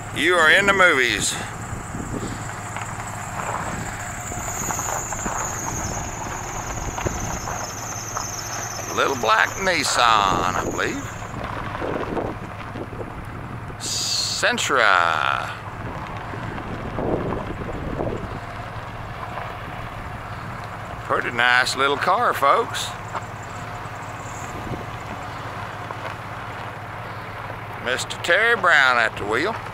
You are in the movies. Little black Nissan, I believe. Sentra. Pretty nice little car, folks. Mr. Terry Brown at the wheel.